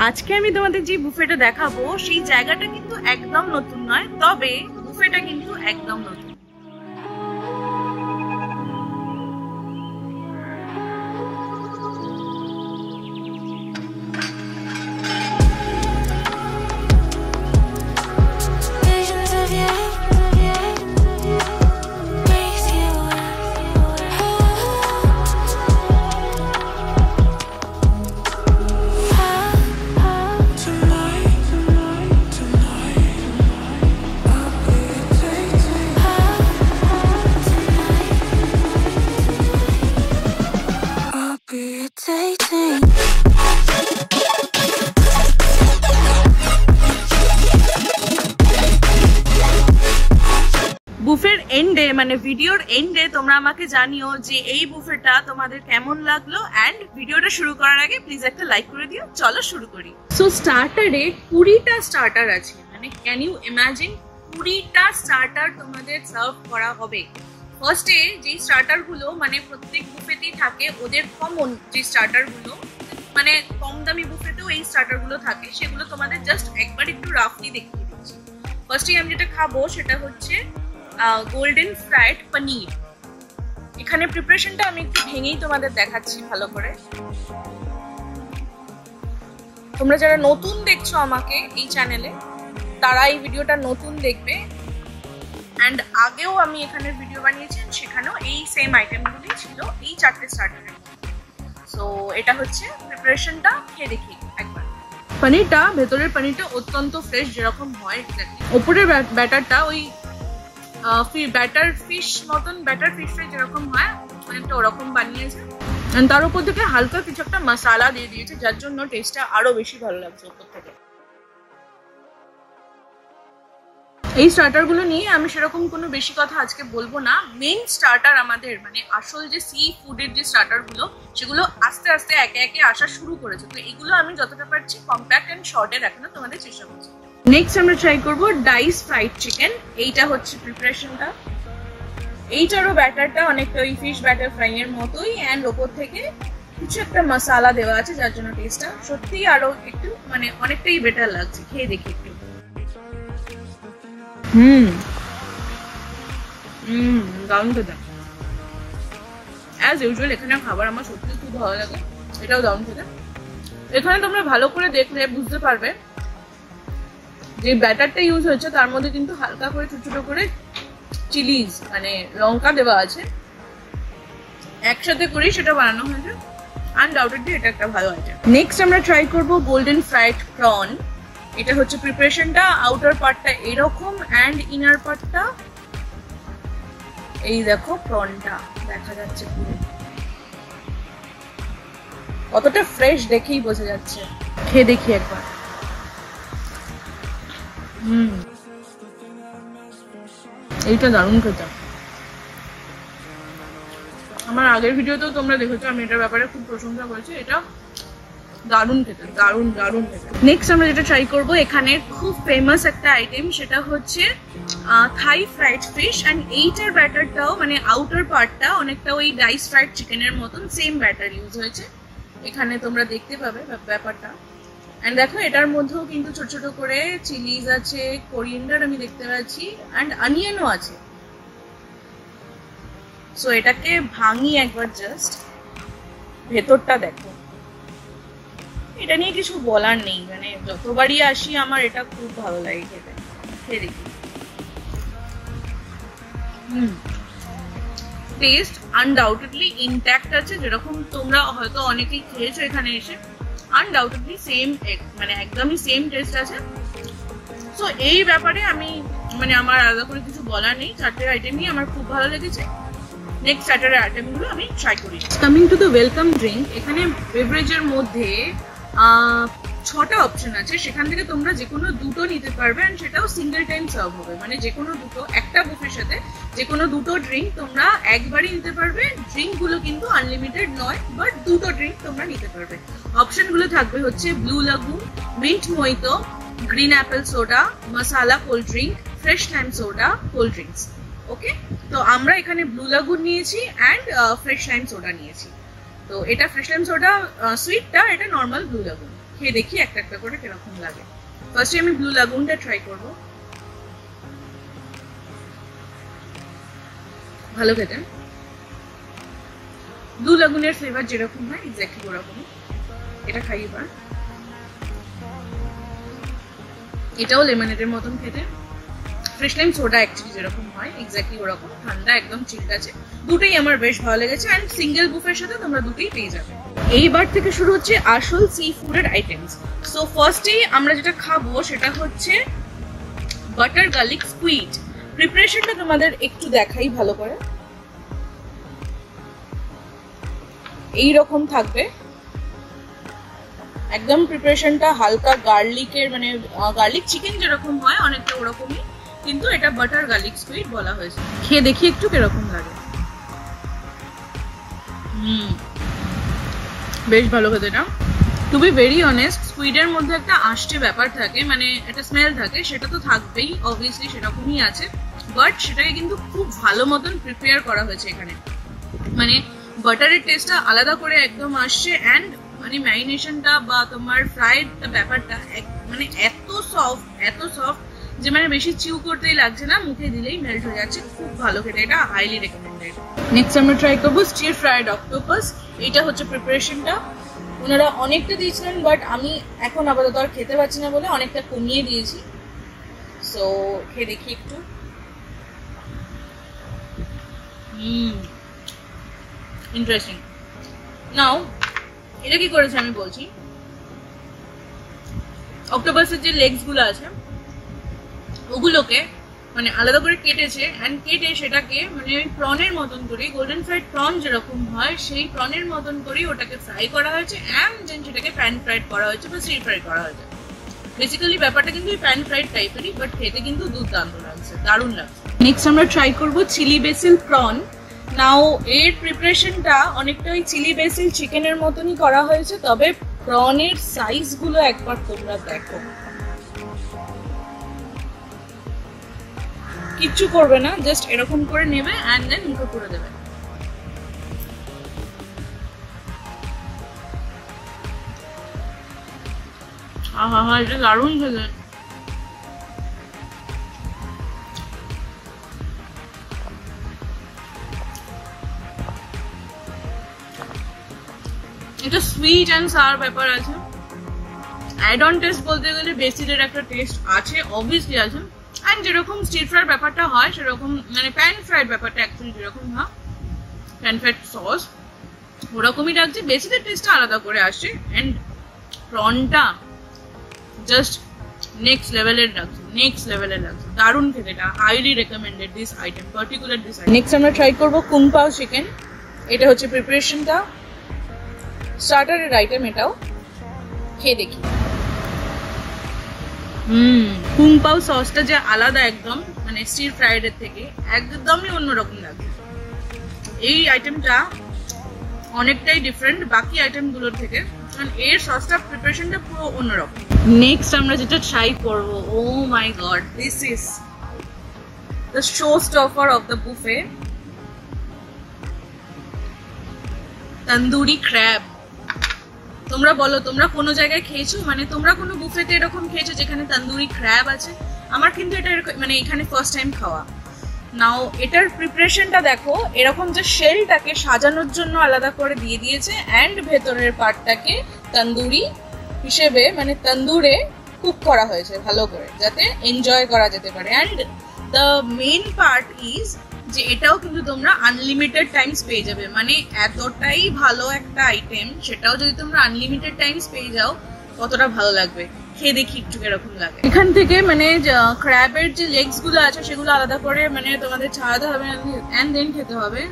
আজকে আমি তোমাদের যে বুফেটা দেখাবো সেই জায়গাটা কিন্তু একদম নতুন নয়, তবে বুফেটা কিন্তু একদম নতুন। বুফের এন্ডে মানে ভিডিওর এন্ডে তোমরা আমাকে জানিও যে এই বুফেটা তোমাদের কেমন লাগলো, এন্ড ভিডিওটা শুরু করার আগে প্লিজ একটা লাইক করে দিও। চলো শুরু করি। সো স্টার্টারে 20টা স্টার্টার আছে, মানে ক্যান ইউ ইমাজিন 20টা স্টার্টার তোমাদের সার্ভ করা হবে। ফার্স্টে যে স্টার্টার গুলো মানে প্রত্যেক বুফেতেই থাকে, ওদের কমন যে স্টার্টার গুলো মানে কম দামি বুফেতেও এই স্টার্টার গুলো থাকে, সেগুলো তোমাদের জাস্ট একবার একটু রাফলি দেখিয়ে দিচ্ছি। ফার্স্টে আমি যেটা খাবো সেটা হচ্ছে গোল্ডেন ফ্রাইড পনির। এখানে প্রিপারেশনটা আমি একটু ভেঙেই তোমাদের দেখাচ্ছি ভালো করে। তোমরা যারা নতুন দেখছো আমাকে এই চ্যানেলে, তারা এই ভিডিওটা নতুন দেখবে, এন্ড আগেও আমি এখানে ভিডিও বানিয়েছি, সেখানেও এই সেম আইটেমগুলি ছিল এই 4টে স্টার্টারে। সো এটা হচ্ছে প্রিপারেশনটা, খেয়ে দেখি একবার। পনিরটা, ভেতরের পনিরটা অত্যন্ত ফ্রেশ যেরকম হয় এক্স্যাক্টলি। ওপরের ব্যাটারটা ওই ব্যাটার ফিশ মতন, ব্যাটার ফিশ ফ্রাই যেরকম হয় অনেকটা ওরকম বানিয়েছে, তার উপর থেকে হালকা কিছু একটা মশলা দিয়ে দিয়েছে, যার জন্য টেস্টটা আরো বেশি ভালো লাগছে উপর থেকে। এই স্টার্টার গুলো নিয়ে আমি সেরকম কোনো বেশি কথা আজকে বলবো না। মেইন স্টার্টার আমাদের মানে আসল যে সি ফুডের যে স্টার্টার গুলো, সেগুলো আস্তে আস্তে একে একে আসা শুরু করেছে। তো এগুলো আমি যতটা পারছি কম্প্যাক্ট এন্ড শর্টে রাখানো তোমাদের চেষ্টা করছি। নেক্সট আমরা ট্রাই করবো ডাইস ফ্রাইড চিকেন। এইটা হচ্ছে প্রিপারেশনটা। এইটারও ব্যাটারটা অনেকটা ওই ফিশ ব্যাটার ফ্রাই এর মতোই, এন্ড ওপর থেকে কিছু একটা মশলা দেওয়া আছে, যার জন্য টেস্টটা সত্যিই আরো একটু মানে অনেকটাই বেটার লাগছে। খেয়ে দেখি একটু। দারুণ খেতে। অ্যাজ ইউজুয়াল এখানে খাবার আমার সত্যি খুব ভালো লাগে, এটাও দারুণ খেতে। এখানে তোমরা ভালো করে দেখলে বুঝতে পারবে যে ব্যাটারটা ইউজ হয়েছে তার মধ্যে কিন্তু হালকা করে ছোট ছোট করে চিলিজ মানে লঙ্কা দেওয়া আছে, একসাথে করেই সেটা বানানো হয়েছে। আনডাউটেডলি এটা একটা ভালো আইটেম। নেক্সট আমরা ট্রাই করবো গোল্ডেন ফ্রাইড প্রন। এটা হচ্ছে প্রিপারেশনটা। আউটার পার্টটা এরকম এন্ড ইনার পার্টটা এই দেখো, প্রনটা দেখা যাচ্ছে পুরো কতটা ফ্রেশ দেখেই বোঝা যাচ্ছে। খেয়ে দেখি একবার। এইটা দারুণ খেতে। আমার আগের ভিডিওতেও তোমরা দেখেছো আমি এটার ব্যাপারে খুব প্রশংসা করেছি। এটা দারুণ খেতে, দারুণ দারুণ খেতে। নেক্সট আমরা যেটা ট্রাই করবো, এখানে খুব ফেমাস একটা আইটেম, সেটা হচ্ছে থাই ফ্রাইড ফিশ। এন্ড এইটার ব্যাটারটাও মানে আউটার পার্টটা অনেকটা ওই ডাইস ফ্রাইড চিকেনের মতন সেম ব্যাটার ইউজ হয়েছে। এখানে তোমরা দেখতে পাবে ব্যাপারটা। এন্ড দেখো এটার মধ্যেও কিন্তু ছোট ছোট করে চিলিজ আছে, কোরিয়েন্ডার আমি দেখতে পাচ্ছি, এন্ড অনিয়নও আছে। সো এটাকে ভাঙি একবার, জাস্ট ভেতরটা দেখো। এটা নিয়ে কিছু বলার নেই, মানে যতবারই আসি আমার এটা খুব ভালো লাগে খেতে। খেয়ে দেখি। টেস্ট আনডাউটেডলি ইনট্যাক্ট আছে, যেরকম তোমরা হয়তো অনেকেই খেয়েছো এখানে এসে। আনডাউটেডলি সেম, মানে একদমই সেম টেস্ট আছে। সো এই ব্যাপারে আমি মানে আমার আলাদা করে কিছু বলার নেই। 4টে আইটেমই আমার খুব ভালো লেগেছে। নেক্সট স্টার্টার আইটেমগুলো আমি ট্রাই করি। Coming to the welcome drink, এখানে বেভারেজের মধ্যে 6টা অপশন আছে, সেখান থেকে তোমরা যে কোনো দুটো নিতে পারবে, এন্ড সেটাও সিঙ্গেল টাইম সার্ভ হবে। মানে যে কোনো দুটো, একটা বুফের সাথে যে কোনো দুটো ড্রিঙ্ক তোমরা একবারই নিতে পারবে। ড্রিঙ্ক গুলো কিন্তু আনলিমিটেড নয়, বাট দুটো ড্রিঙ্ক তোমরা নিতে পারবে। অপশন গুলো থাকবে হচ্ছে blue lagoon, mint mojito, green apple soda, masala cold drink, fresh lime soda, cold drinks. Okay, তো আমরা এখানে ব্লু লাগুন নিয়েছি এন্ড ফ্রেশ লাইম সোডা নিয়েছি। তো এটা ফ্রেশ লাইম সোডা সুইটটা, এটা নর্মাল ব্লু লাগুন। খেয়ে দেখি একটা একটা করে কিরকম লাগে। ফার্স্টে আমি ব্লু লাগুনটা ট্রাই করব। ভালো খেতে, ব্লু লাগুনের ফ্লেভার যেরকম হয় এক্স্যাক্টলি ওরকমই। এটা খাই এবার। এটাও লেমনেডের মতন খেতে, ফ্রেশ লাইম সোডা অ্যাকচুয়ালি যেরকম হয় এক্স্যাক্টলি ওরকম, ঠান্ডা একদম ঠিক আছে। দুটোই আমার বেশ ভালো লেগেছে, অ্যান্ড সিঙ্গেল বুফের সাথে তোমরা দুটোই পেয়ে যাবে। এইবার থেকে শুরু হচ্ছে আসল সি ফুডের আইটেমস। সো ফার্স্টে আমরা যেটা খাবো সেটা হচ্ছে বাটার গার্লিক স্কুইড। প্রিপারেশনটা তোমাদের একটু দেখাই ভালো করে। এইরকম থাকবে একদম প্রিপারেশনটা, হালকা গার্লিকের মানে গার্লিক চিকেন যেরকম হয় অনেকটা ওরকমই, কিন্তু এটা বাটার গার্লিক স্কুইড বলা হয়েছে। খেয়ে দেখি একটু কিরকম লাগে। বেশ ভালো খেতে না। টু বি ভেরি অনেস্ট, স্কুইডের মধ্যে একটা আষ্টে ব্যাপার থাকে, মানে একটা স্মেল থাকে, সেটা তো থাকবেই অবভিয়াসলি, সেরকমই আছে। বাট সেটাকে কিন্তু খুব ভালো মতন প্রিপেয়ার করা হয়েছে এখানে, মানে বাটারের টেস্টটা আলাদা করে একদম আসছে। অ্যান্ড মানে ম্যারিনেশনটা বা তোমার ফ্রাইড ব্যাপারটা মানে এত সফট যে মানে বেশি চিউ করতেই লাগছে না, মুখে দিলেই মেল্ট হয়ে যাচ্ছে। খুব ভালো খেতে, এটা হাইলি রেকমেন্ডেড। নেক্সট আমরা ট্রাই করবো স্টির ফ্রাইড অক্টোপাস। এটা হচ্ছে প্রিপারেশনটা। ওনারা অনেকটা দিয়েছিলেন, বাট আমি এখন আপাতত আর খেতে পারছি না বলে অনেকটা কমিয়ে দিয়েছি। সো খেয়ে দেখি একটু। ইন্টারেস্টিং। নাও এটা কি করেছে আমি বলছি। অক্টোপাসের যে লেগস গুলো আছে ওগুলোকে মানে আলাদা করে কেটেছে, এন্ড কেটে সেটাকে মানে প্রনের মতন করে, গোল্ডেন ফ্রাইড প্রন যেরকম হয় সেই প্রনের মতন করে ওটাকে ফ্রাই করা হয়েছে, এন্ড দেন সেটাকে প্যান ফ্রাইড করা হয়েছে বা স্টির ফ্রাই করা হয়েছে। বেসিক্যালি ব্যাপারটা কিন্তু প্যান ফ্রাইড টাইপেরই, বাট খেতে কিন্তু দুর্দান্ত লাগছে, দারুণ লাগছে। নেক্সট আমরা ট্রাই করবো চিলি বেসিল প্রন। নাও এর প্রিপারেশনটা অনেকটা ওই চিলি বেসিল চিকেনের মতনই করা হয়েছে, তবে প্রনের সাইজ গুলো একবার তোমরা দেখো, কিচ্ছু করবে না, জাস্ট এরকম করে নেবে এন্ড দেন মুখে পুরে দেবে। আহা, এটা দারুণ খেতে। এটা সুইট এন্ড সাওয়ার ব্যাপার আছে। অ্যাড অন টেস্ট বলতে গেলে বেসিলের একটা টেস্ট আছে, অবভিয়াসলি আছে। এন্ড যেরকম স্টির ফ্রাইড ব্যাপারটা হয় সেরকম, মানে প্যান ফ্রাইড ব্যাপারটা অ্যাকচুয়ালি যেরকম হয় প্যান ফ্রাইড সস ওরকমই লাগছে, বেসিলের টেস্টটা আলাদা করে আসছে। এন্ড প্রনটা জাস্ট নেক্সট লেভেলের লাগছে, দারুণ খেতে। এটা highly recommended this item, particular this item. Next আমরা ট্রাই করবো কুং পাও চিকেন। এটা হচ্ছে প্রিপারেশনটা, স্টার্টারের আইটেম এটাও। খেয়ে দেখি। কুং পাও সসটা যে আলাদা একদম, মানে স্টির ফ্রাইড এর থেকে একদমই অন্যরকম লাগে। এই আইটেমটা অনেকটাই ডিফারেন্ট বাকি আইটেম গুলোর থেকে, কারণ এর সসটা প্রিপারেশনটা পুরো অন্যরকম। নেক্সট আমরা যেটা ট্রাই করবো, oh my God, this is the show stopper of the buffet, tandoori crab. তোমরা বলো, তোমরা কোনো জায়গায় খেয়েছো, মানে তোমরা কোনো বুফেতে এরকম খেয়েছো যেখানে তন্দুরি ক্র্যাব আছে? আমার কিন্তু এটা মানে এখানে ফার্স্ট টাইম খাওয়া। নাও এটার প্রিপারেশনটা দেখো, এরকম যে শেলটাকে সাজানোর জন্য আলাদা করে দিয়ে দিয়েছে, অ্যান্ড ভেতরের পার্টটাকে তন্দুরি হিসেবে মানে তন্দুরে কুক করা হয়েছে ভালো করে, যাতে এনজয় করা যেতে পারে। And the main part is যে এটাও কিন্তু তোমরা আনলিমিটেড টাইমস পেয়ে যাবে, মানে এতটাই ভালো একটা আইটেম, সেটাও যদি তোমরা আনলিমিটেড টাইমস পেয়ে যাও কতটা ভালো লাগবে। খেয়ে দেখি একটু এরকম লাগে। এখান থেকে মানে ক্র্যাবের যে লেগস গুলো আছে সেগুলো আলাদা করে মানে তোমাদের ছাড়াতে হবে, এন্ড দেন খেতে হবে।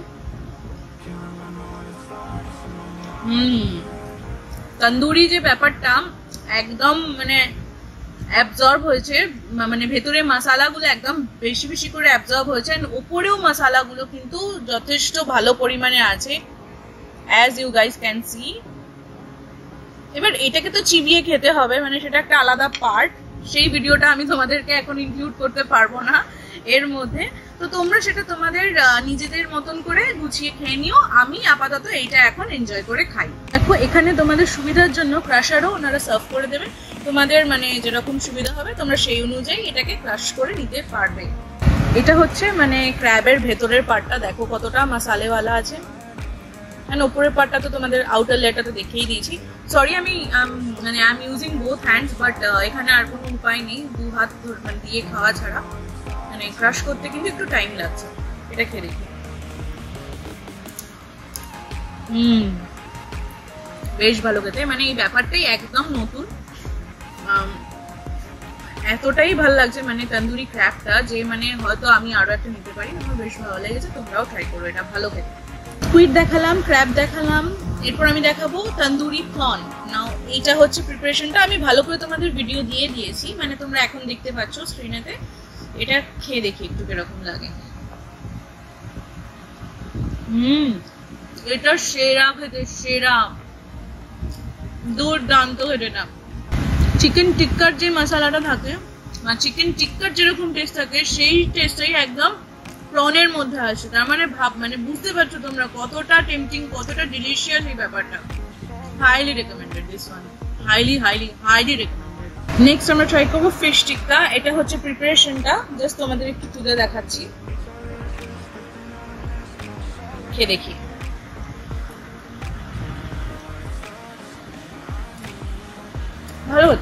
তন্দুরি যে ব্যাপারটা একদম মানে অ্যাবজর্ব হয়েছে, মানে ভেতরে মশলাগুলো একদম বেশি বেশি করে অ্যাবজর্ব হয়েছে, এন্ড উপরেও মশলাগুলো কিন্তু যথেষ্ট ভালো পরিমাণে আছে, as you guys can see. এবার এটাকে তো চিবিয়ে খেতে হবে, মানে সেটা একটা আলাদা পার্ট, সেই ভিডিওটা আমি তোমাদেরকে এখন ইনক্লুড করতে পারবো না এর মধ্যে। তো তোমরা সেটা তোমাদের নিজেদের মতন করে গুছিয়ে খেয়ে নিও। আমি আপাতত এইটা এখন এনজয় করে খাই। দেখো এখানে তোমাদের সুবিধার জন্য ক্রাশারও ওনারা সার্ভ করে দেবে, তোমাদের মানে যেরকম সুবিধা হবে তোমরা সেই অনুযায়ী এটাকে ক্রাশ করে নিতে পারবে। এটা হচ্ছে মানে ক্র্যাবের ভেতরের পার্টটা, দেখো কতটা মশালেওয়ালা আছে। এন্ড উপরের পার্টটা তো তোমাদের আউটার লেয়ারটা তো দেখেই দিয়েছি। সরি আমি মানে I am using both hands, but এখানে আর কোনো উপায় নেই, দু হাত মানে দিয়ে খাওয়া ছাড়া। মানে ক্রাশ করতে কিন্তু একটু টাইম লাগছে। এটা খেয়ে দেখি। বেশ ভালো খেতে, মানে এই ব্যাপারটাই একদম নতুন, এতটাই ভালো লাগছে মানে তন্দুরি ক্র্যাবটা, যে মানে হয়তো আমি আরো একটা নিতে পারি। আমার বেশ ভালো লেগেছে, তোমরাও ট্রাই করো, এটা ভালো খেতে। স্কুইড দেখালাম, ক্র্যাব দেখালাম, এরপর আমি দেখাবো তন্দুরি প্রন। নাও এইটা হচ্ছে প্রিপারেশনটা, আমি ভালো করে তোমাদের ভিডিও দিয়ে দিয়েছি, মানে তোমরা এখন দেখতে পাচ্ছ স্ক্রিনেতে। এটা খেয়ে দেখি একটু কিরকম লাগে। এটা সেরা খেতে, সেরা, দুর্দান্ত খেতে। না চিকেন টিক্কার যে মশলাটা থাকে বা চিকেন টিক্কার যেরকম টেস্ট থাকে সেই টেস্টটাই একদম প্রনের মধ্যে আসে। তার মানে ভাব, মানে বুঝতে পারছো তোমরা কতটা টেম্পটিং, কতটা ডিলিশিয়াস এই ব্যাপারটা। Highly recommended this one, highly highly highly recommended. Next আমরা ট্রাই করবো ফিশ টিক্কা। এটা হচ্ছে প্রিপারেশনটা, জাস্ট তোমাদের একটু তুলে দেখাচ্ছি, খেয়ে দেখি। ভালো হতো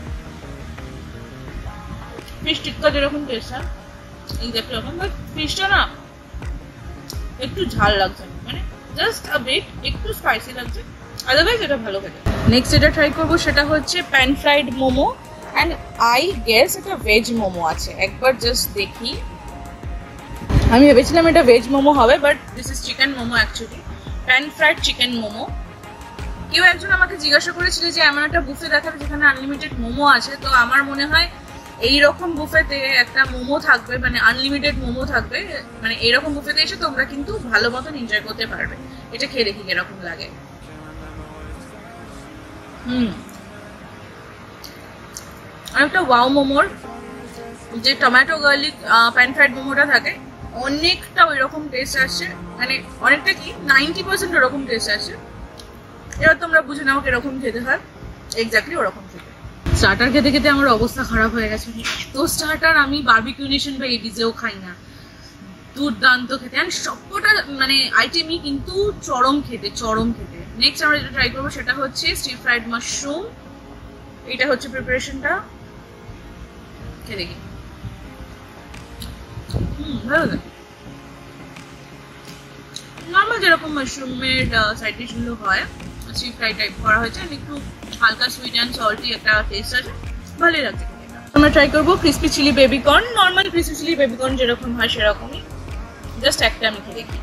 ফিশ টিক্কা যেরকম টেস্ট হয় এই দেখো এরকম, বাট ফিশটা না একটু ঝাল লাগছে, মানে জাস্ট আ বিট একটু স্পাইসি লাগছে, আদারওয়াইজ এটা ভালো খেতে। নেক্সট যেটা ট্রাই করবো সেটা হচ্ছে pan fried momo, and I guess এটা ভেজ মোমো আছে। একবার জাস্ট দেখি, আমি ভেবেছিলাম এটা ভেজ মোমো হবে, but this is chicken momo actually, pan fried chicken momo. কেউ একজন আমাকে জিজ্ঞাসা করেছিল যে এমন একটা বুফে দেখাবে যেখানে আনলিমিটেড মোমো আছে, তো আমার মনে হয় এইরকম বুফেতে একটা মোমো থাকবে, মানে আনলিমিটেড মোমো থাকবে, মানে এইরকম বুফেতে এসে তোমরা কিন্তু ভালো মতন এনজয় করতে পারবে। এটা খেয়ে দেখি কিরকম লাগে। আর একটা ওয়াও মোমোর যে টমেটো গার্লিক প্যান ফ্রাইড মোমোটা থাকে, অনেকটা ওই রকম টেস্ট আসছে, মানে অনেকটা কি 90% ওরকম টেস্ট আসছে। এবার তোমরা বুঝে নাও কিরকম খেতে হয়, এক্স্যাক্টলি ওরকম খেতে। স্টার্টার খেতে খেতে আমার অবস্থা খারাপ হয়ে গেছে। তো স্টার্টার আমি বারবিকিউ নেশন বা এবিজেও খাই না, দুর্দান্ত খেতে, আর সবকটা মানে আইটেমই কিন্তু চরম খেতে, চরম খেতে। নেক্সট আমরা যেটা ট্রাই করবো সেটা হচ্ছে স্টির ফ্রাইড মাশরুম। এটা হচ্ছে প্রিপারেশনটা, খেয়ে দেখি। ভালো লাগে, নর্মাল যেরকম মাশরুমের সাইড ডিশ গুলো হয়, স্টির ফ্রাই টাইপ করা হয়েছে, একটু হালকা সুইট অ্যান্ড সল্টি একটা টেস্ট আছে, ভালোই লাগছে। আমরা ট্রাই করবো crispy chilli baby corn, normal crispy chilli baby corn যেরকম হয় সেরকমই, জাস্ট একটা আমি খেয়ে দেখি।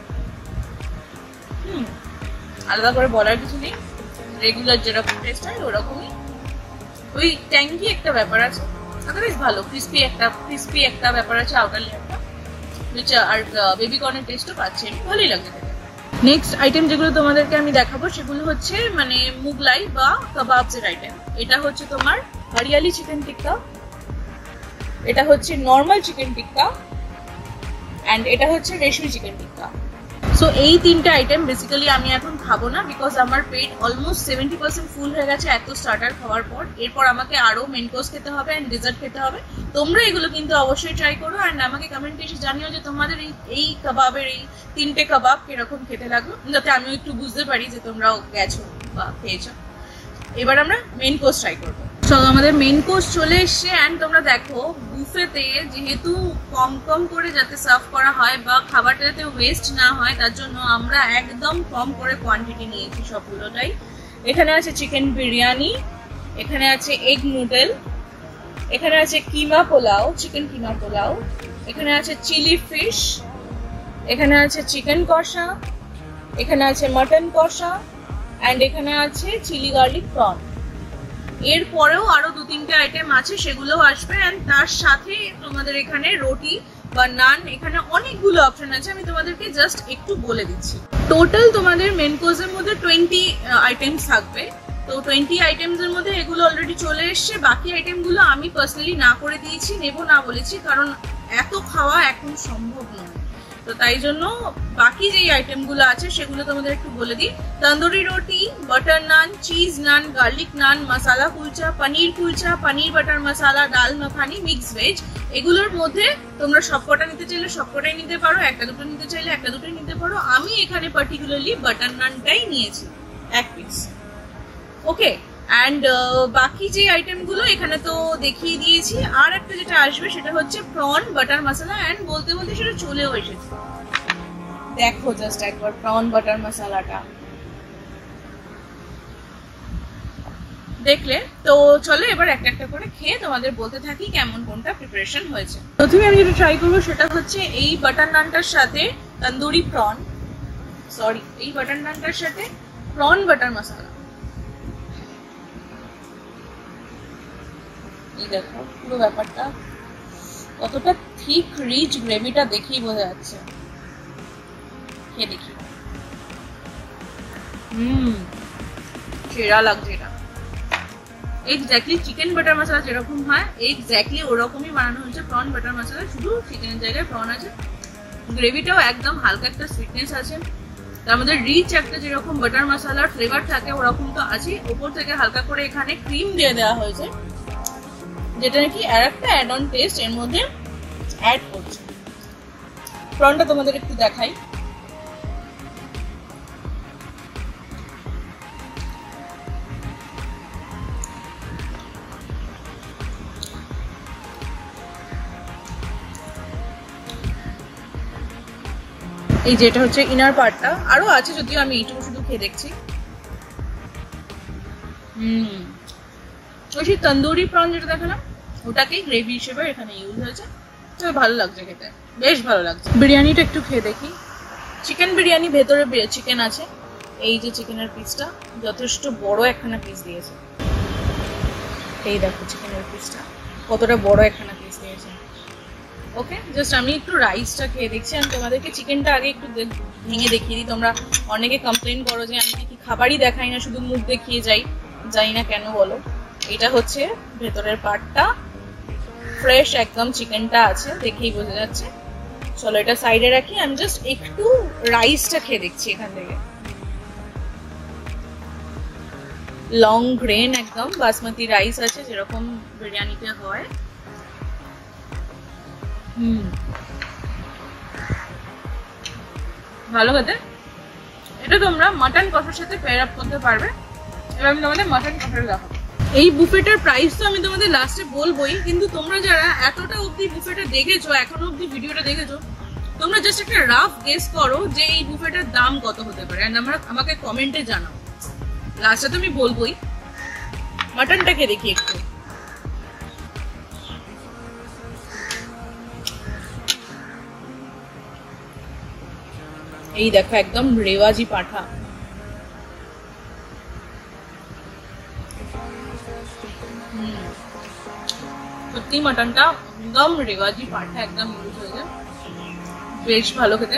আলাদা করে বলার কিছু নেই, রেগুলার যেরকম টেস্ট হয় ওরকমই, ওই ট্যাঙ্কি একটা ব্যাপার আছে, আদারওয়াইজ ভালো ক্রিসপি একটা ব্যাপার আছে আউটার লেয়ারটা, আর বেবিকর্নের টেস্টও পাচ্ছি আমি, ভালোই লাগছে। নেক্সট আইটেম যেগুলো তোমাদেরকে আমি দেখাবো সেগুলো হচ্ছে মানে মুগলাই বা কাবাবস এর আইটেম। এটা হচ্ছে তোমার হরিয়ালি চিকেন টিক্কা, এটা হচ্ছে নর্মাল চিকেন টিক্কা, এন্ড এটা হচ্ছে রেশমি চিকেন টিক্কা। সো এই তিনটা আইটেম বেসিক্যালি আমি এখন খাবো না, বিকজ আমার পেট অলমোস্ট 70% ফুল হয়ে গেছে এত স্টার্টার খাওয়ার পর। এরপর আমাকে আরো মেন কোর্স খেতে হবে এন্ড ডেজার্ট খেতে হবে। তোমরা এগুলো কিন্তু অবশ্যই ট্রাই করো, এন্ড আমাকে কমেন্টে এসে জানিও যে তোমাদের এই কাবাবের এই তিনটে কাবাব কিরকম খেতে লাগলো, যাতে আমিও একটু বুঝতে পারি যে তোমরাও গেছো বা খেয়েছো। এবার আমরা মেন কোর্স ট্রাই করবো। চলো আমাদের মেন কোর্স চলে এসছে, এন্ড তোমরা দেখো বুফেতে যেহেতু কম কম করে যাতে সার্ভ করা হয় বা খাবারটা যাতে ওয়েস্ট না হয়, তার জন্য আমরা একদম কম করে কোয়ান্টিটি নিয়েছি সবগুলোটাই। এখানে আছে চিকেন বিরিয়ানি, এখানে আছে এগ নুডল, এখানে আছে কিমা পোলাও, চিকেন কিমা পোলাও, এখানে আছে চিলি ফিশ, এখানে আছে চিকেন কষা, এখানে আছে মটন কষা, এন্ড এখানে আছে চিলি গার্লিক প্রন। এরপরেও আরো 2-3টে আইটেম আছে, সেগুলো আসবে, এন্ড তার সাথে তোমাদের এখানে রুটি বা নান, এখানে অনেকগুলো অপশন আছে, আমি তোমাদেরকে জাস্ট একটু বলে দিচ্ছি। টোটাল তোমাদের মেন কোর্সের মধ্যে 20 আইটেমস থাকবে। তো 20 আইটেমস এর মধ্যে এগুলো অলরেডি চলে এসছে, বাকি আইটেম গুলো আমি পার্সোনালি না করে দিয়েছি, নেবো না বলেছি, কারণ এত খাওয়া এখন সম্ভব নয়। তো তাই জন্য বাকি যে আইটেমগুলো আছে সেগুলো তোমাদের একটু বলে দিই। Tandoori roti, butter naan, cheese naan, garlic naan, masala kulcha, paneer butter masala, dal makhani, mix veg. এগুলোর মধ্যে তোমরা সবকটা নিতে চাইলে সবকটাই নিতে পারো, একটা দুটো নিতে চাইলে একটা দুটোই নিতে পারো। আমি এখানে পার্টিকুলারলি বাটার নানটাই নিয়েছি 1 পিস। ওকে, অ্যান্ড বাকি যে আইটেমগুলো এখানে তো দেখিয়ে দিয়েছি। আর একটা যেটা আসবে সেটা হচ্ছে প্রন বাটার মশলা, অ্যান্ড বলতে বলতে সেটা চলেও এসেছে। দেখো জাস্ট একবার প্রন বাটার মশলাটা দেখলে। তো চলো এবার একটা একটা করে খেয়ে তোমাদের বলতে থাকি কেমন কোনটা প্রিপারেশন হয়েছে। প্রথমে আমি যেটা ট্রাই করবো সেটা হচ্ছে এই বাটার নানটার সাথে তন্দুরি প্রন, এই বাটার নানটার সাথে প্রন বাটার মশলা। দেখো পুরো ব্যাপারটা কতটা থিক রিচ, গ্রেভিটা দেখেই বোঝা যাচ্ছে। খেয়ে দেখি। সেরা লাগছে এটা। এক্স্যাক্টলি চিকেন বাটার মশলা যেরকম হয় এক্স্যাক্টলি ওরকমই বানানো হয়েছে প্রন বাটার মশলা, শুধু চিকেনের জায়গায় প্রন আছে। গ্রেভিটাও একদম হালকা একটা সুইটনেস আছে, তার মধ্যে রিচ একটা যেরকম বাটার মশলার ফ্লেভার থাকে ওরকম তো আছে। উপর থেকে হালকা করে এখানে ক্রিম দিয়ে দেওয়া হয়েছে, যেটা নাকি আর একটা অ্যাড অন টেস্ট এর মধ্যে অ্যাড করছে। প্রনটা তোমাদের একটু দেখাই। এই যেটা হচ্ছে ইনার পার্টটা, আরো আছে যদিও আমি এইটুকু শুধু খেয়ে দেখছি। ওই সেই তন্দুরি প্রন যেটা দেখালাম ওটাকেই গ্রেভি হিসেবে এখানে ইউজ হয়েছে। তো ভালো লাগছে খেতে, বেশ ভালো লাগছে। বিরিয়ানিটা একটু খেয়ে দেখি। চিকেন বিরিয়ানি, ভেতরে চিকেন আছে। এই যে চিকেনের পিসটা যথেষ্ট বড় একখানা পিস দিয়েছে। এই দেখো চিকেনের পিসটা কতটা বড় একখানা পিস দিয়েছে। ওকে, জাস্ট আমি একটু রাইসটা খেয়ে দেখছি। আমি তোমাদেরকে চিকেনটা আগে একটু ভেঙে দেখিয়ে দিই। তোমরা অনেকে কমপ্লেন করো যে আমি নাকি খাবারই দেখাই না, শুধু মুখ দেখিয়ে যাই, জানি না কেন বলো। এটা হচ্ছে ভেতরের পার্টটা, ফ্রেশ একদম চিকেনটা আছে, দেখেই বোঝা যাচ্ছে। চলো এটা সাইডে রাখি, আমি জাস্ট একটু রাইসটা খেয়ে দেখছি এখান থেকে। লং গ্রেন একদম বাসমতি রাইস আছে যেরকম বিরিয়ানিতে হয়। ভালো খেতে। এটা তোমরা মাটন কষার সাথে পেয়ার আপ করতে পারবে। এবার আমি তোমাদের মাটন কষার দেখাবো। এই বুফেটার প্রাইস তো আমি তোমাদের লাস্টে বলবোই, কিন্তু তোমরা যারা এতটা অবধি বুফেটা দেখেছো, এখনো অবধি ভিডিওটা দেখেছো, তোমরা জাস্ট একটা রাফ গেস করো যে এই বুফেটার দাম কত হতে পারে, এন্ড আমাকে কমেন্টে জানাও। লাস্টে তো আমি বলবোই। মাটনটাকে দেখি একটু। এই দেখো একদম রেওয়াজি পাঠা। সত্যি মাটনটা একদম রেওয়াজি পাঠা, একদম ইউজ হয়েছে, বেশ ভালো খেতে।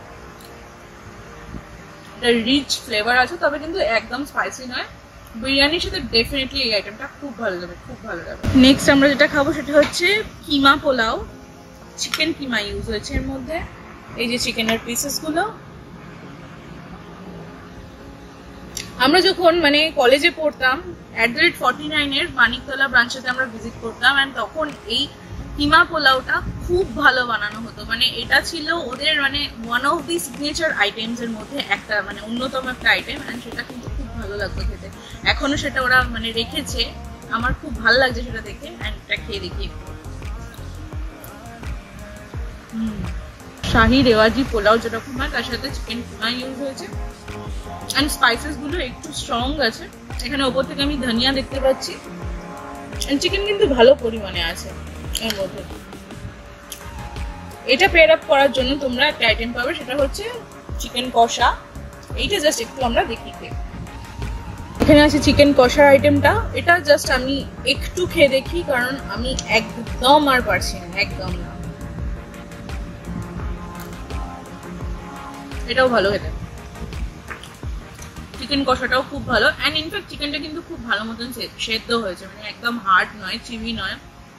এটা রিচ ফ্লেভার আছে, তবে কিন্তু একদম স্পাইসি নয়। বিরিয়ানির সাথে ডেফিনেটলি এই আইটেমটা খুব ভালো যাবে, খুব ভালো যাবে। নেক্সট আমরা যেটা খাবো সেটা হচ্ছে কিমা পোলাও। চিকেন কিমা ইউজ হয়েছে এর মধ্যে। এই যে চিকেনের পিসেস গুলো, আমরা যখন মানে কলেজে পড়তাম @49 এর মানিকতলা ব্রাঞ্চেতে আমরা ভিজিট করতাম, এন্ড তখন এই কিমা পোলাওটা খুব ভালো বানানো হতো। মানে এটা ছিল ওদের মানে one of the signature items এর মধ্যে একটা, মানে অন্যতম একটা আইটেম, এন্ড সেটা কিন্তু খুব ভালো লাগতো খেতে। এখনো সেটা ওরা মানে রেখেছে, আমার খুব ভালো লাগছে সেটা দেখে। এন্ড এটা খেয়ে দেখি। শাহি রেওয়াজি পোলাও যেরকম হয় তার সাথে চিকেন কিমা ইউজ হয়েছে, এন্ড স্পাইসেস গুলো একটু স্ট্রং আছে। এখানে ওপর থেকে আমি ধনিয়া দেখতে পাচ্ছি, এন্ড চিকেন কিন্তু ভালো পরিমাণে আছে এর মধ্যে। এটা পেয়ার আপ করার জন্য তোমরা একটা আইটেম পাবে, সেটা হচ্ছে চিকেন কষা। এইটা জাস্ট একটু আমরা দেখি। এখানে আছে চিকেন কষার আইটেমটা। এটা জাস্ট আমি একটু খেয়ে দেখি, কারণ আমি একদম আর পারছি না, একদম না। এটাও ভালো খেতে, চিকেন কষাটাও খুব ভালো। এন্ড ইনফ্যাক্ট চিকেনটা কিন্তু খুব ভালো মতন সেদ্ধ হয়েছে, মানে একদম হার্ড নয়, চিমি নয়,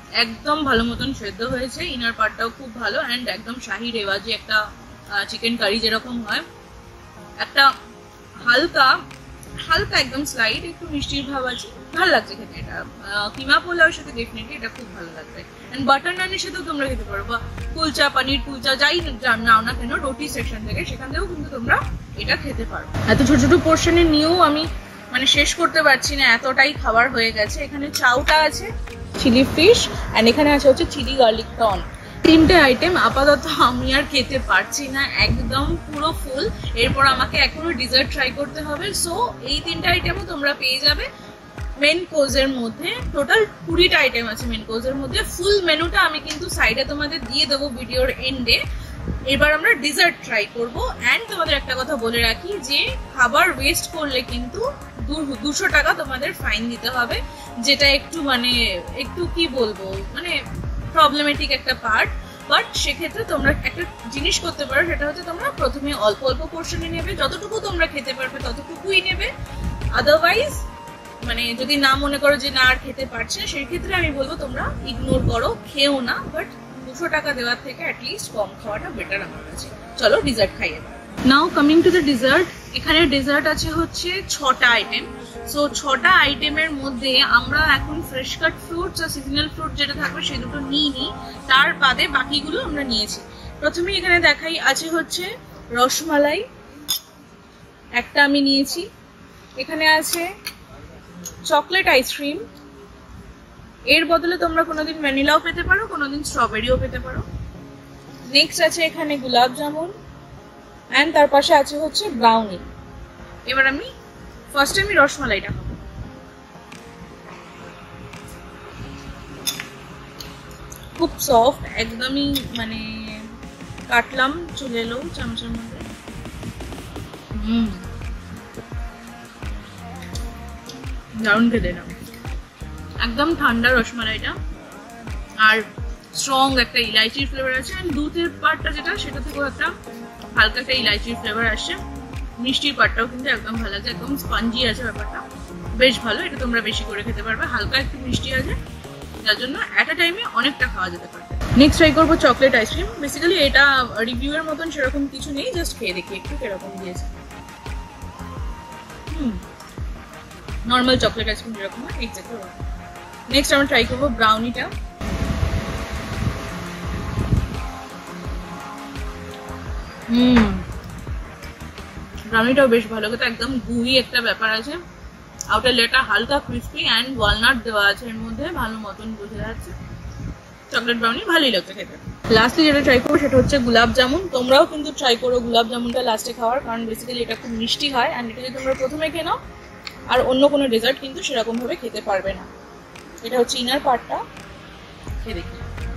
একদম ভালো মতন সেদ্ধ হয়েছে, ইনার পার্টটাও খুব ভালো অ্যান্ড একদম শাহি রেওয়াজি একটা চিকেন কারি যেরকম হয়, একটা হালকা হালকা একদম স্লাইড একটু মিষ্টির ভাব আছে, ভালো লাগছে খেতে। এটা কিমা পোলাওর সাথে ডেফিনেটলি এটা খুব ভালো লাগবে। এন্ড বাটার নানের সাথেও তোমরা খেতে পারো, বা কুলচা পানির কুলচা যাই নাও না কেন রুটি সেকশন থেকে, সেখান থেকেও কিন্তু তোমরা এটা খেতে পারো। এত ছোট ছোট পোর্শনে নিয়েও আমি মানে শেষ করতে পারছি না, এতটাই খাবার হয়ে গেছে। এখানে চাউটা আছে, চিলি ফিশ, অ্যান্ড এখানে আছে হচ্ছে চিলি গার্লিক প্রন। তিনটে আইটেম আপাতত আমি আর খেতে পারছি না, একদম পুরো ফুল। এরপর আমাকে এখনো ডিজার্ট ট্রাই করতে হবে। সো এই তিনটে আইটেমও তোমরা পেয়ে যাবে মেন কোর্সের মধ্যে। টোটাল 20টা আইটেম আছে মেন কোর্সের মধ্যে। ফুল মেনুটা আমি কিন্তু সাইডে তোমাদের দিয়ে দেবো ভিডিওর এন্ডে। এবার আমরা ডিজার্ট ট্রাই করবো। অ্যান্ড তোমাদের একটা কথা বলে রাখি যে খাবার ওয়েস্ট করলে কিন্তু 200 টাকা তোমাদের ফাইন দিতে হবে, যেটা একটু মানে একটু কি বলবো মানে প্রবলেমেটিক একটা পার্ট। বাট সেক্ষেত্রে তোমরা একটা জিনিস করতে পারো, সেটা হচ্ছে তোমরা প্রথমে অল্প অল্প পোর্শনে নেবে, যতটুকু তোমরা খেতে পারবে ততটুকুই নেবে। আদারওয়াইজ মানে যদি না মনে করো যে না আর খেতে পারছে, সেই ক্ষেত্রে আমি বলবো তোমরা ইগনোর করো, খেও না। বাট 200 টাকা দেওয়ার থেকে অ্যাটলিস্ট কম খাওয়াটা বেটার আমার কাছে। চলো ডিজার্ট খাই এবার। Now coming to the dessert. এখানে ডেজার্ট আছে হচ্ছে 6টা আইটেম। সো 6টা আইটেমের মধ্যে আমরা এখন ফ্রেশ কাট ফ্রুটস আর সিজনাল ফ্রুট যেটা থাকবে সেই দুটো নিইনি, তার বাদে বাকিগুলো আমরা নিয়েছি। প্রথমে এখানে দেখাই আছে হচ্ছে রসমালাই, একটা আমি নিয়েছি। এখানে আছে চকলেট আইসক্রিম, এর বদলে তোমরা কোনোদিন ভ্যানিলাও পেতে পারো, কোনোদিন স্ট্রবেরিও পেতে পারো। নেক্সট আছে এখানে গোলাপ জামুন, অ্যান্ড তার পাশে আছে হচ্ছে ব্রাউনি। এবার আমি ফার্স্টে আমি রসমালাইটা খাবো। খুব সফট, একদমই মানে কাটলাম চলে এলো চামচের মধ্যে। দারুণ খেতে না, একদম ঠান্ডা রসমালাইটা, আর স্ট্রং একটা ইলাইচির ফ্লেভার আছে। অ্যান্ড দুধের পার্টটা যেটা, সেটা থেকেও একটা হালকা একটা ইলাইচির ফ্লেভার আসছে। মিষ্টির পার্টটাও কিন্তু একদম ভালো লাগছে, একদম স্পঞ্জি আছে ব্যাপারটা, বেশ ভালো। এটা তোমরা বেশি করে খেতে পারবে, হালকা একটু মিষ্টি আছে, যার জন্য অ্যাট আ টাইমে অনেকটা খাওয়া যেতে পারবে। নেক্সট ট্রাই করবো চকলেট আইসক্রিম। বেসিক্যালি এটা রিভিউ এর মতন সেরকম কিছু নেই, জাস্ট খেয়ে দেখি একটু কিরকম দিয়েছে। নর্মাল চকলেট আইসক্রিম যেরকম হয় এক্স্যাক্টলি। নেক্সট আমরা ট্রাই করবো ব্রাউনিটা। ব্রাউনিটাও বেশ ভালো খেতে, একদম গুই একটা ব্যাপার আছে। আউটার লেয়ারটা হালকা ক্রিস্পি অ্যান্ড ওয়ালনাট দেওয়া আছে এর মধ্যে, ভালো মতন বোঝা যাচ্ছে। চকলেট ব্রাউনি ভালোই লাগছে খেতে। লাস্টে যেটা ট্রাই করবো সেটা হচ্ছে গোলাপ জামুন। তোমরাও কিন্তু ট্রাই করো গোলাপ জামুনটা লাস্টে খাওয়ার, কারণ বেসিক্যালি এটা খুব মিষ্টি হয়। অ্যান্ড এটা যদি তোমরা প্রথমে খেয়ে নাও আর অন্য কোনো ডেজার্ট কিন্তু সেরকম ভাবে খেতে পারবে না। এটা হচ্ছে ইনার পার্টটা, খেয়ে দেখি।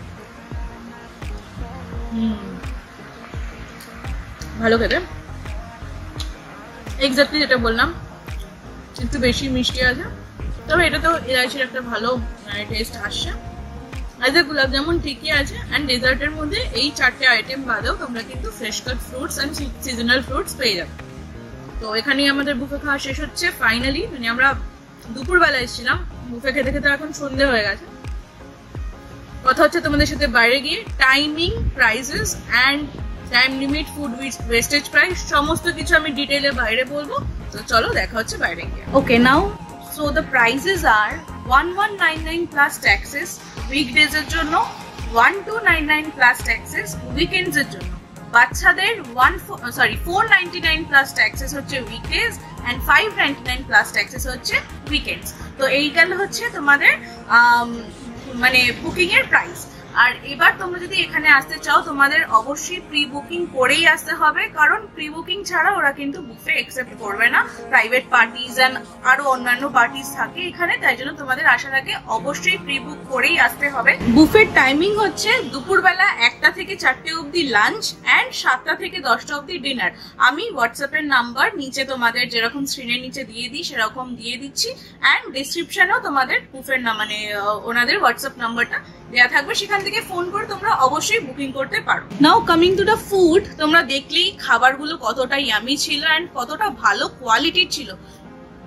ভালো খেতে, এক্স্যাক্টলি যেটা বললাম, একটু বেশি মিষ্টি আছে, তবে এটা তো ইলাইচির একটা ভালো টেস্ট আসছে। আর গোলাপ জামুন ঠিকই আছে। অ্যান্ড ডেজার্টের মধ্যে এই 4টে আইটেম বাদেও তোমরা কিন্তু fresh cut fruits and seasonal fruits পেয়ে যাবে। তো এখানেই আমাদের বুফে খাওয়া শেষ হচ্ছে ফাইনালি। মানে আমরা দুপুরবেলা এসেছিলাম, বুফে খেতে খেতে এখন সন্ধে হয়ে গেছে। কথা হচ্ছে তোমাদের সাথে বাইরে গিয়ে timing, prices and time limit, food wastage price সমস্ত কিছু আমি ডিটেইলে বাইরে বলবো। তো চলো দেখা হচ্ছে বাইরে গিয়ে। Okay now, so the prices আর 1199 প্লাস ট্যাক্সেস উইকডেজ এর জন্য, 1299 প্লাস ট্যাক্সেস উইকেন্ডস এর জন্য। বাচ্চাদের 499 প্লাস ট্যাক্সেস হচ্ছে উইকডেজ এন্ড 599 প্লাস ট্যাক্সেস হচ্ছে উইকেন্ডস। তো এই গেল হচ্ছে তোমাদের মানে বুকিং এর প্রাইস। আর এবার তোমরা যদি এখানে আসতে চাও তোমাদের অবশ্যই প্রি বুকিং করেই আসতে হবে, কারণ প্রি বুকিং ছাড়া ওরা কিন্তু বুফে অ্যাকসেপ্ট করবে না। প্রাইভেট পার্টিজ এন্ড আরো অন্যান্য পার্টিজ থাকে এখানে, তাই জন্য তোমাদের আসার আগে অবশ্যই প্রি বুক করেই আসতে হবে। বুফের টাইমিং হচ্ছে দুপুরবেলা 1টা থেকে 4টে অবধি লাঞ্চ অ্যান্ড 7টা থেকে 10টা অবধি ডিনার। আমি হোয়াটসঅ্যাপের নাম্বার নিচে তোমাদের যেরকম স্ক্রিনের নিচে দিয়ে দিই সেরকম দিয়ে দিচ্ছি, অ্যান্ড ডিসক্রিপশনেও তোমাদের বুফের মানে ওনাদের হোয়াটসঅ্যাপ নাম্বারটা দেওয়া থাকবে, সেখান থেকে ফোন করে তোমরা অবশ্যই বুকিং করতে পারো। Now coming to the food, তোমরা দেখলেই খাবারগুলো কতটা ইয়ামি ছিল অ্যান্ড কতটা ভালো কোয়ালিটির ছিল।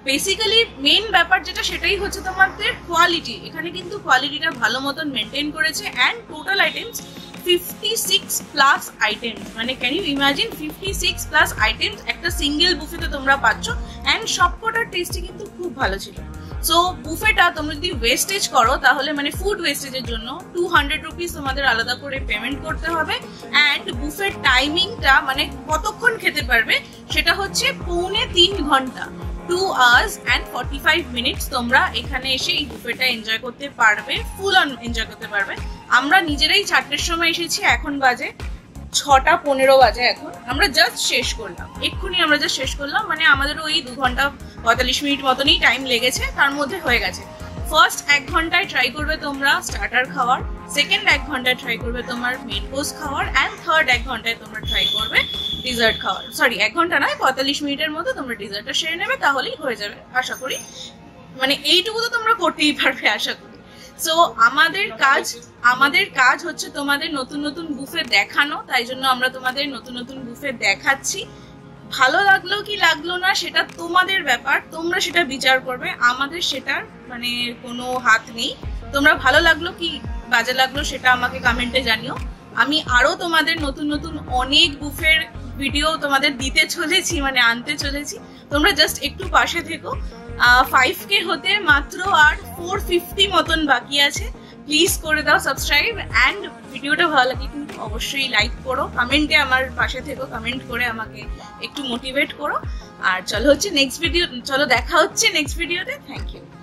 বেসিক্যালি মেইন ব্যাপার যেটা সেটাই হচ্ছে তোমাদের কোয়ালিটি। এখানে কিন্তু কোয়ালিটিটা ভালো মতন মেনটেন করেছে। And total items 56 plus items, মানে can you imagine 56 plus items একটা সিঙ্গেল বুফেতে তোমরা পাচ্ছ। অ্যান্ড সবকটার টেস্টই কিন্তু খুব ভালো ছিল। সো বুফেটা তোমরা যদি ওয়েস্টেজ করো তাহলে মানে ফুড ওয়েস্টেজের জন্য 200 রুপিস তোমাদের আলাদা করে পেমেন্ট করতে হবে। অ্যান্ড বুফের টাইমিংটা মানে কতক্ষণ খেতে পারবে সেটা হচ্ছে 2.25 ঘন্টা, 2 hours and 45 minutes তোমরা এখানে এসে এই বুফেটা এনজয় করতে পারবে, ফুল অন এনজয় করতে পারবে। আমরা নিজেরাই 4টের সময় এসেছি, এখন বাজে 6:15 বাজে। এখন আমরা জাস্ট শেষ করলাম, এক্ষুনি আমরা জাস্ট শেষ করলাম, মানে আমাদের ওই 2 ঘন্টা 45 মিনিট মতনই টাইম লেগেছে, তার মধ্যে হয়ে গেছে। ফার্স্ট 1 ঘন্টায় ট্রাই করবে তোমরা স্টার্টার খাওয়ার, সেকেন্ড 1 ঘন্টায় ট্রাই করবে তোমার মেন কোর্স খাওয়ার, অ্যান্ড থার্ড 1 ঘন্টায় তোমরা ট্রাই করবে ডিজার্ট খাওয়ার। সরি 1 ঘন্টা নয়, 45 মিনিটের মধ্যে তোমরা ডিজার্টটা সেরে নেবে, তাহলেই হয়ে যাবে আশা করি। মানে এইটুকু তো তোমরা করতেই পারবে আশা করি। সো আমাদের কাজ হচ্ছে তোমাদের নতুন নতুন বুফে দেখানো, তাই জন্য আমরা তোমাদের নতুন নতুন বুফে দেখাচ্ছি। ভালো লাগলো কি লাগলো না সেটা তোমাদের ব্যাপার, তোমরা সেটা বিচার করবে, আমাদের সেটার মানে কোনো হাত নেই। তোমরা ভালো লাগলো কি বাজে লাগলো সেটা আমাকে কমেন্টে জানিও। আমি আরো তোমাদের নতুন নতুন অনেক বুফের ভিডিও তোমাদের দিতে চলেছি, মানে আনতে চলেছি। তোমরা জাস্ট একটু পাশে থেকো। 5K হতে মাত্র আর 450 মতন বাকি আছে। প্লিজ করে দাও সাবস্ক্রাইব, অ্যান্ড ভিডিওটা ভালো লাগে কিন্তু অবশ্যই লাইক করো, কমেন্টে আমার পাশে থেকো, কমেন্ট করে আমাকে একটু মোটিভেট করো। আর চলো দেখা হচ্ছে নেক্সট ভিডিওতে। Thank you.